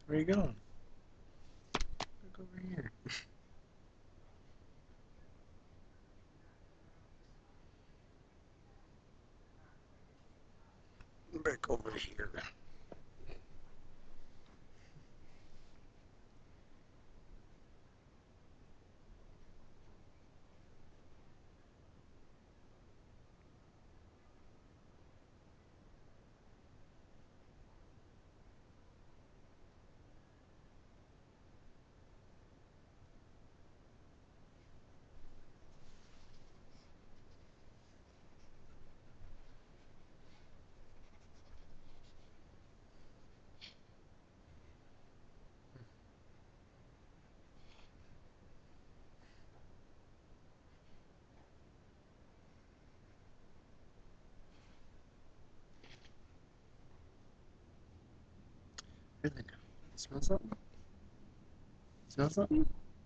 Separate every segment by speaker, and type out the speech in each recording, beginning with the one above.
Speaker 1: Where you going? Look over here. Back over here. Really? Smell something? Smell something?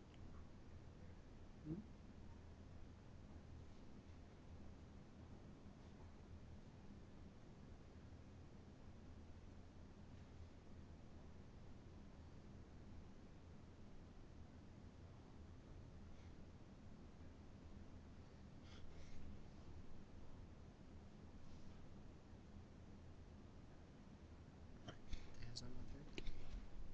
Speaker 1: Hands on my thing.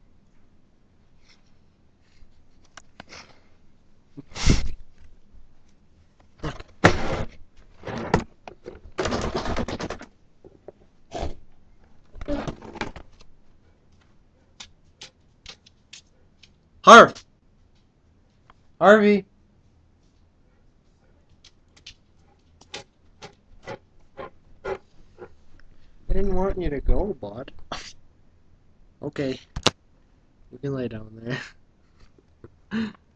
Speaker 1: Harv! Harvey! I didn't want you to go, bud. Okay. You can lay down there.